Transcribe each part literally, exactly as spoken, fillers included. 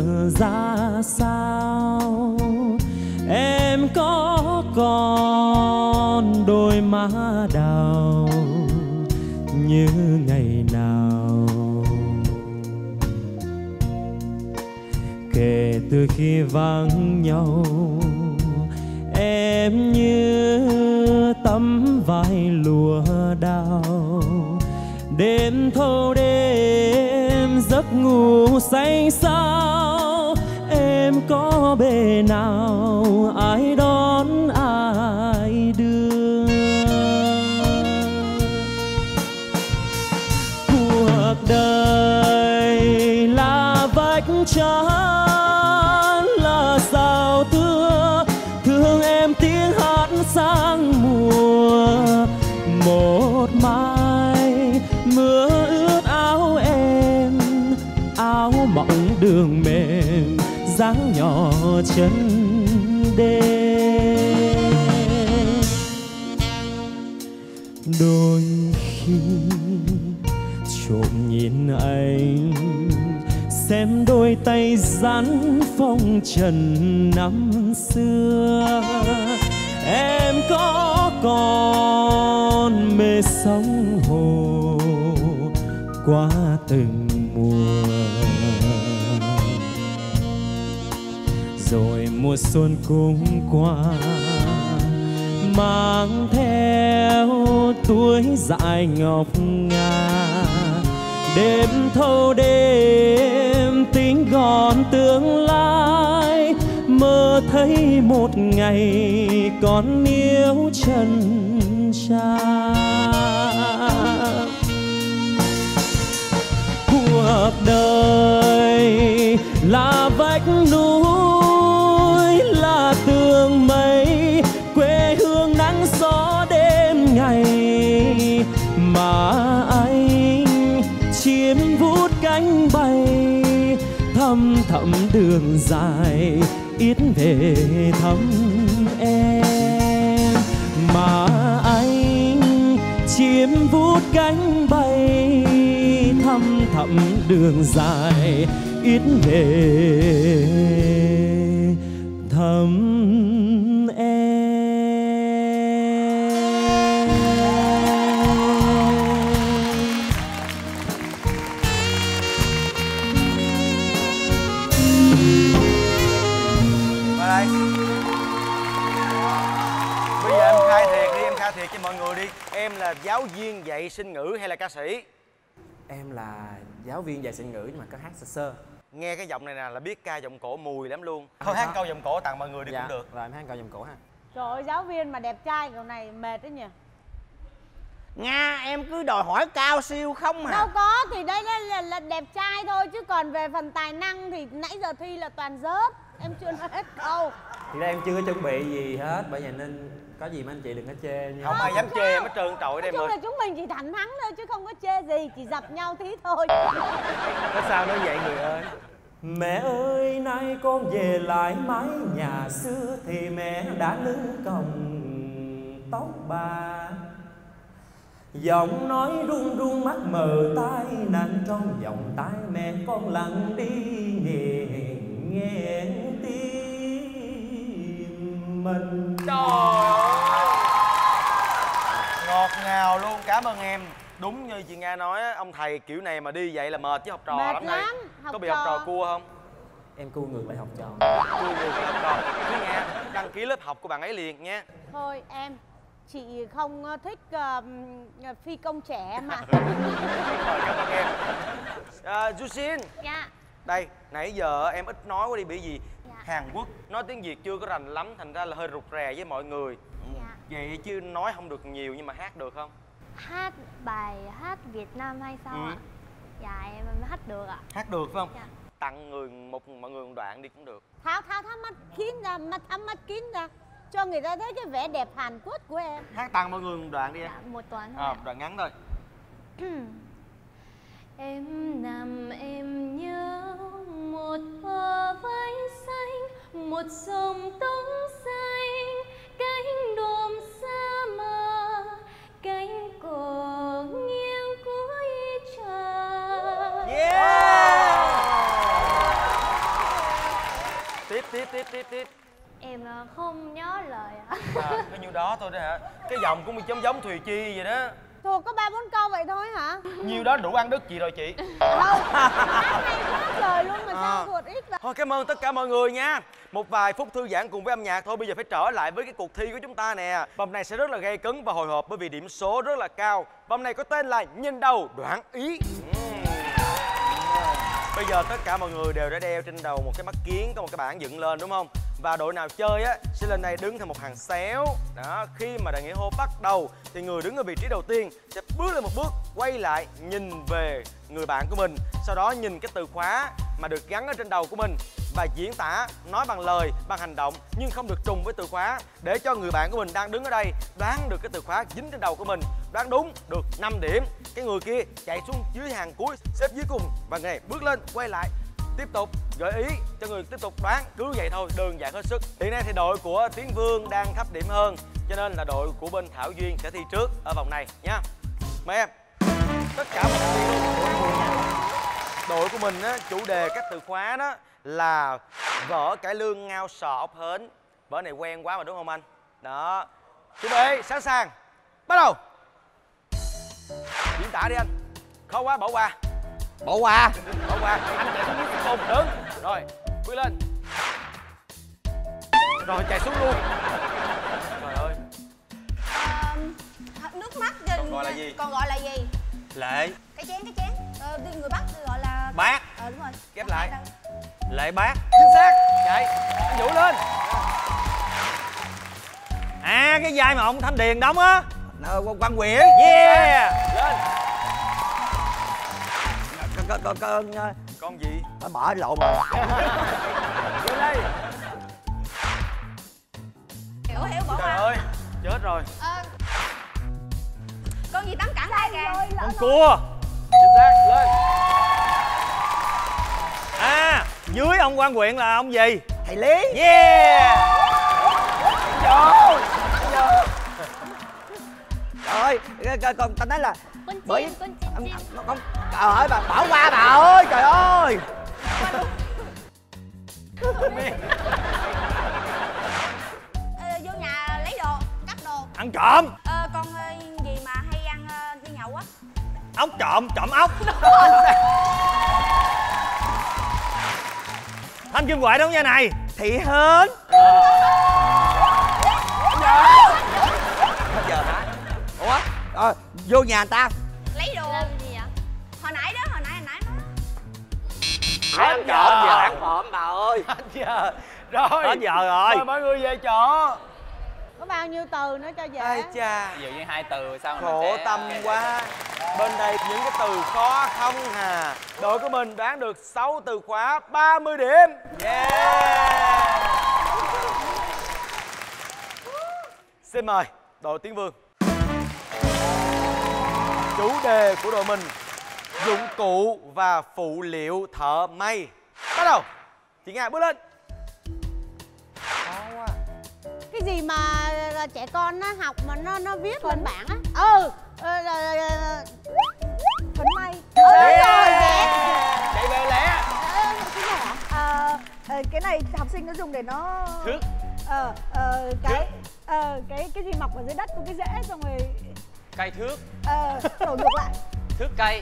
ra sao. Em có còn đôi má đào như ngày nào. Kể từ khi vắng nhau, em như tấm vải lụa đào. Đêm thâu đêm giấc ngủ xanh xao, em có bề nào ai đón ai đưa. Cuộc đời là vách trán, là sao thưa thương em tiếng hát sang mùa. Một mai mưa ướt áo em, áo mỏng đường mềm dáng nhỏ chân đêm. Đôi khi trộm nhìn anh, xem đôi tay rắn phong trần năm xưa. Em có còn mê sóng hồ qua từng mùa. Rồi mùa xuân cũng qua, mang theo túi dại ngọc ngà. Đêm thâu đêm tính gọn tương lai, mơ thấy một ngày còn níu chân cha. Cuộc đời là vách núi, là tường mây, quê hương nắng gió đêm ngày. Mà anh chim vút cánh bay, thăm thẳm đường dài ít về thăm em. Mà anh chim vút cánh bay, thăm thẳm đường dài ít về thăm em. Vào đây. Bây giờ em khai thiệt đi, em khai thiệt cho mọi người đi. Em là giáo viên dạy sinh ngữ hay là ca sĩ? Em là giáo viên dạy sinh ngữ nhưng mà có hát sơ sơ. Nghe cái giọng này nè là biết ca giọng cổ mùi lắm luôn. Thôi hát câu giọng cổ tặng mọi người đi. Dạ, cũng được. rồi em hát câu giọng cổ ha. Trời ơi, giáo viên mà đẹp trai kiểu này mệt đấy nhỉ. Nga em cứ đòi hỏi cao siêu không hả? Đâu có, thì đây là, là, là đẹp trai thôi. Chứ còn về phần tài năng thì nãy giờ thi là toàn rớt. Em chưa nói hết câu. Thì đây em chưa có chuẩn bị gì hết, bởi vậy nên có gì mà anh chị đừng có chê nha. Không ai dám chê em hết trơn trọi đây. Nói chung là chúng mình chỉ thẳng thắn thôi chứ không có chê gì, chỉ dập nhau tí thôi. Có sao nói vậy người ơi? Mẹ ơi nay con về lại mái nhà xưa, thì mẹ đã nâng còng tóc bà. Giọng nói run run mắt mờ tai nạn, trong vòng tay mẹ con lặng đi nghe nghe tim mình. Trời ơi, ngọt ngào luôn. Cảm ơn em. Đúng như chị Nga nói á, ông thầy kiểu này mà đi vậy là mệt chứ học trò Mệt lắm. lắm. Đây Học có bị trò. học trò cua không? Em cu ngược lại học trò. Cua ngược lại học trò. Chứ Nga đăng ký lớp học của bạn ấy liền nha. Thôi em, chị không thích uh, phi công trẻ mà. Rồi, cảm ơn em. À, Jusin. Dạ. Đây, nãy giờ em ít nói quá đi bị gì? Dạ. Hàn Quốc nói tiếng Việt chưa có rành lắm, thành ra là hơi rụt rè với mọi người. Dạ. Vậy chứ nói không được nhiều nhưng mà hát được không? Hát bài hát Việt Nam hay sao Ừ. ạ? Dạ em hát được ạ. Hát được phải không? Dạ. Tặng người một mọi người một đoạn đi cũng được. Tháo tháo tháo mắt kín ra, mắt tháo mắt kín ra, cho người ta thấy cái vẻ đẹp Hàn Quốc của em. Hát tặng mọi người một đoạn đi em. Dạ, một toán thôi À, ạ. đoạn ngắn thôi. Em nằm em nhớ một bờ vai xanh, một dòng tóc xanh, cánh đom xa mờ, cánh cỏ nghiêng cuối trời. Yeah! tiếp tiếp tiếp tiếp. Em ờ, không nhớ lời ạ. À, bao nhiêu đó thôi đó hả? Cái giọng cũng giống giống Thùy Chi vậy đó. Thuộc có ba bốn câu vậy thôi hả? Nhiều đó đủ ăn đứt gì rồi chị. Đâu, hát hay quá trời luôn mà À. sao thuộc ít vậy? Thôi cảm ơn tất cả mọi người nha. Một vài phút thư giãn cùng với âm nhạc thôi. Bây giờ phải trở lại với cái cuộc thi của chúng ta nè. Vòng này sẽ rất là gay cấn và hồi hộp bởi vì điểm số rất là cao. Vòng này có tên là Nhìn Đầu Đoán Ý. Uhm. Bây giờ tất cả mọi người đều đã đeo trên đầu một cái mắt kiến, có một cái bảng dựng lên đúng không? Và đội nào chơi á sẽ lên đây đứng thành một hàng xéo. Đó, khi mà đại nghĩa hô bắt đầu thì người đứng ở vị trí đầu tiên sẽ bước lên một bước, quay lại nhìn về người bạn của mình, sau đó nhìn cái từ khóa mà được gắn ở trên đầu của mình và diễn tả, nói bằng lời, bằng hành động nhưng không được trùng với từ khóa, để cho người bạn của mình đang đứng ở đây đoán được cái từ khóa dính trên đầu của mình. Đoán đúng được năm điểm, cái người kia chạy xuống dưới hàng cuối, xếp dưới cùng và người này bước lên quay lại tiếp tục gợi ý cho người tiếp tục đoán, cứ vậy thôi, đơn giản hết sức. Hiện nay thì đội của Tiến Vương đang thấp điểm hơn, cho nên là đội của bên Thảo Duyên sẽ thi trước ở vòng này nha. Mời em. Tất cả mọi người luôn. Đội của mình á, chủ đề các từ khóa đó là vở cải lương ngao sò ốc hến. Vở này quen quá mà đúng không anh? Đó. Chuẩn bị, sẵn sàng. Bắt đầu. Diễn tả đi anh. Khó quá bỏ qua. Bỏ qua. Bỏ qua. Anh chạy xuống dưới cùng đứng. Rồi, bước lên. Rồi chạy xuống luôn. Trời ơi. À, nước mắt gì? Còn gọi là gì? Còn gọi là gì? Lệ. Cái chén, cái chén. Ờ, người Bắc gọi là Bát. Ờ đúng rồi. Ghép lại. Lệ bát. Chính xác. Chạy. Anh Vũ lên. À, cái vai mà ông Thanh Điền đóng á. Quan Nguyễn. Yeah. Lên. Con con con Con gì? con bỏ lộn rồi. Lên đây. Hiểu hiểu bỏ Trời qua. ơi. Chết rồi. Ờ, con gì tắm cẳng tay kìa. Con cua. Chính xác. Lên. À, dưới ông Quan Quyện là ông gì? Thầy Lý. Yeah. Trời. Rồi, con con ta nói là Con bởi chim, con chim chim. con, con trời ơi bà bỏ qua bà ơi, trời ơi. Ờ, vô nhà lấy đồ, cắp đồ. Ăn trộm. Ờ, con ờ, gì mà hay ăn ờ, đi nhậu á. Ốc trộm, trộm ốc. Thanh Kim Huệ đúng nha này. Thị Hến. Bây giờ hả? Ủa? Ờ, vô nhà người ta. Lấy đồ. Làm gì ạ? Hồi nãy đó, hồi nãy hồi nãy nói. Hết giờ giờ. ăn trộm bà ơi. Hết giờ. Rồi. Hết giờ rồi. Mời mọi người về chỗ. Có bao nhiêu từ nữa cho dễ? Ai cha. Ví dụ như hai từ sao Khổ mình sẽ... tâm quá. Bên đây những cái từ khó không hà. Đội của mình đoán được sáu từ khóa, ba mươi điểm. Yeah. Xin mời đội Tiến Vương. Chủ đề của đội mình: dụng cụ và phụ liệu thợ may. Bắt đầu. Chị Nga bước lên. Khó quá. Cái gì mà trẻ con nó học mà nó nó viết lên bảng á? Ừ. Ờ, ờ, ờ, phấn may. Ừ, đúng rồi, vẽ. Chạy về lẹ. Ờ, cái này hả? Ờ, ờ, cái này học sinh nó dùng để nó Thước. ờ ờ cái ờ cái cái gì mọc ở dưới đất có cái rễ xong rồi Cây thước. ờ đổ ngược lại. Thước cây.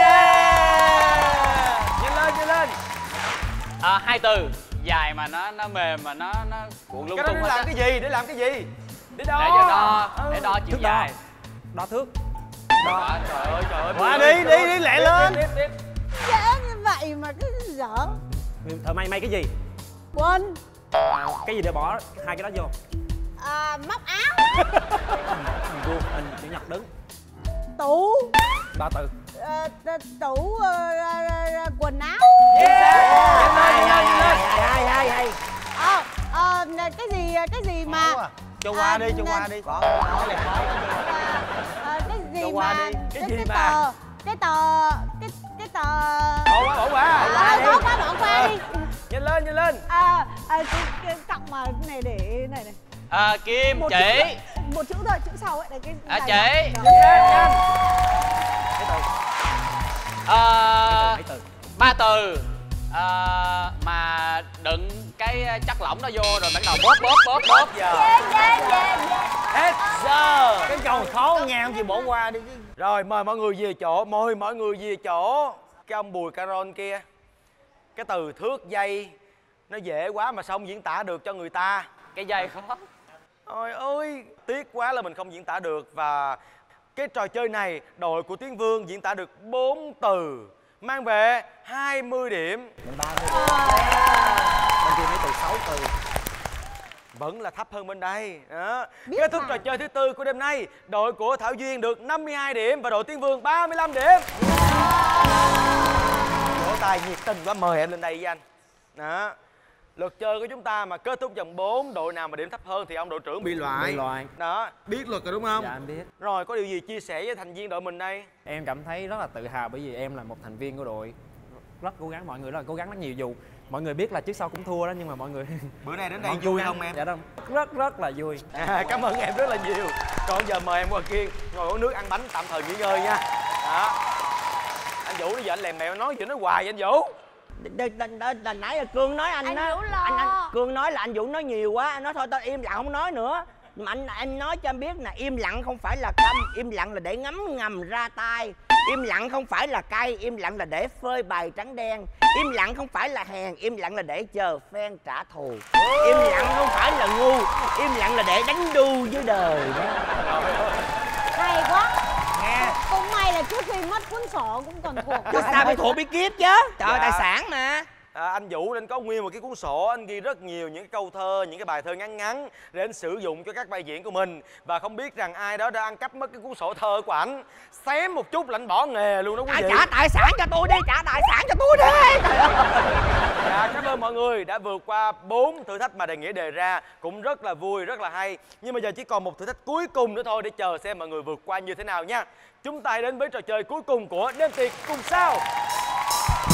Yeah. Nhanh lên, nhanh lên. À, hai từ dài mà nó nó mềm mà nó nó cuộn lung Cái đó tung để hết làm á. cái gì? Để làm cái gì? Để đo. Để cho đo, Ừ. để đo chiều Thước đo. dài. Đo thước. Đó, Trời ơi, trời ơi. Qua đi, đi, đi, lẹ Tiếp, lên. Tiếp, tiếp, tiếp. Dễ như vậy mà cái dở. Thợ may may cái gì? Quên. Cái gì để bỏ hai cái đó vô? À, móc áo. Hình vuông, hình chữ nhật đứng. Tủ. Ba từ. Ờ, t- tủ ờ, ờ, ờ, quần áo. Yeah. Hay Nhanh lên, hay nhanh lên. hay hay hay hay. Ờ, ờ, cái gì cái gì mà Cho qua À, đi, cho qua đi. Bỏ nói này khó. ờ, cái gì Cho qua mà đi. Cái cái, gì cái mà? tờ cái tờ cái cái tờ Bỏ qua, bỏ qua. ờ, khó quá bỏ qua đi. Nhanh lên, nhanh lên. À, à cái, cái cọng mà này để này này. À, kim Một chỉ. chữ, một chữ thôi, chữ sau ấy để cái À, này chỉ. đó. Nhanh, nhanh. Mấy từ? À, Mấy từ? ba từ. À, mà đựng cái cái chất lỏng đó vô rồi bắt đầu bóp bóp bóp bóp giờ. Hết giờ. Cái câu khó nghe không chị bỏ qua đi. Rồi mời mọi người về chỗ, mời mọi người về chỗ. Cái ông Bùi Caron kia, cái từ thước dây nó dễ quá mà sao không diễn tả được cho người ta. Cái dây khó. Ôi ơi, tiếc quá là mình không diễn tả được. Và cái trò chơi này đội của Tiến Vương diễn tả được bốn từ, mang về hai mươi điểm. Mình ba mươi điểm. Bên kia mấy từ sáu từ. Vẫn là thấp hơn bên đây. Đó. Kết thúc trò chơi thứ tư của đêm nay, đội của Thảo Duyên được năm mươi hai điểm và đội Tiến Vương ba mươi lăm điểm. Vỗ tay nhiệt tình quá, mời em lên đây với anh. Đó. Luật chơi của chúng ta mà kết thúc vòng bốn, đội nào mà điểm thấp hơn thì ông đội trưởng bị loại. Bị loại. Đó, biết luật rồi đúng không? Dạ em biết. Rồi có điều gì chia sẻ với thành viên đội mình đây? Em cảm thấy rất là tự hào bởi vì em là một thành viên của đội. Rất cố gắng, mọi người rất là cố gắng rất nhiều, dù mọi người biết là trước sau cũng thua đó nhưng mà mọi người Bữa nay đến đây vui không em? Dạ đâu, rất rất là vui. À, cảm ơn em rất là nhiều. Còn giờ mời em qua Kiên ngồi uống nước ăn bánh tạm thời nghỉ ngơi nha. Đó. Anh Vũ bây giờ anh lèm mèo nói chuyện nói hoài vậy anh Vũ. Hồi nãy là Cương nói anh, Anh á Vũ lo. anh, anh Cương nói là anh Vũ nói nhiều quá, anh nói thôi tao im lặng không nói nữa. Nhưng mà anh anh nói cho em biết nè, im lặng không phải là câm, im lặng là để ngấm ngầm ra tay. Im lặng không phải là cay, im lặng là để phơi bày trắng đen. Im lặng không phải là hèn, im lặng là để chờ phen trả thù. Im lặng không phải là ngu, im lặng là để đánh đu với đời đó. Hay quá. Nghe. Cũng may là trước khi mất cuốn sổ cũng còn thuộc. Chứ sao phải thuộc bí kíp chứ. Trời ơi, Dạ. tài sản mà. À, anh Vũ nên có nguyên một cái cuốn sổ, anh ghi rất nhiều những cái câu thơ, những cái bài thơ ngắn ngắn để anh sử dụng cho các vai diễn của mình. Và không biết rằng ai đó đã ăn cắp mất cái cuốn sổ thơ của ảnh, xém một chút là anh bỏ nghề luôn đó quý À, vị. trả tài sản cho tôi đi, trả tài sản cho tôi đi. Dạ, cảm ơn mọi người đã vượt qua bốn thử thách mà Đại Nghĩa đề ra, cũng rất là vui, rất là hay. Nhưng bây giờ chỉ còn một thử thách cuối cùng nữa thôi để chờ xem mọi người vượt qua như thế nào nha. Chúng ta hãy đến với trò chơi cuối cùng của đêm tiệc cùng sao.